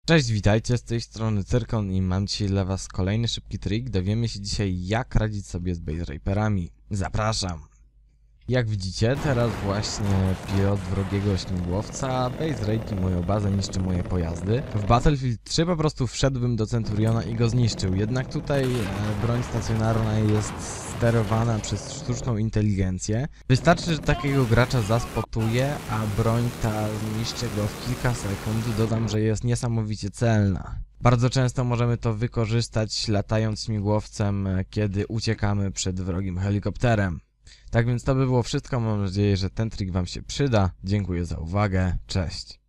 Cześć, witajcie, z tej strony Cyrkon i mam dzisiaj dla was kolejny szybki trik. Dowiemy się dzisiaj, jak radzić sobie z base raperami. Zapraszam! Jak widzicie, teraz właśnie piję od wrogiego śmigłowca, base rapi moją bazę, niszczy moje pojazdy. W Battlefield 3 po prostu wszedłbym do Centuriona i go zniszczył, jednak tutaj broń stacjonarna jest sterowana przez sztuczną inteligencję. Wystarczy, że takiego gracza zaspotuje, a broń ta zniszczy go w kilka sekund. Dodam, że jest niesamowicie celna. Bardzo często możemy to wykorzystać latając śmigłowcem, kiedy uciekamy przed wrogim helikopterem. Tak więc to by było wszystko, mam nadzieję, że ten trik wam się przyda. Dziękuję za uwagę, cześć.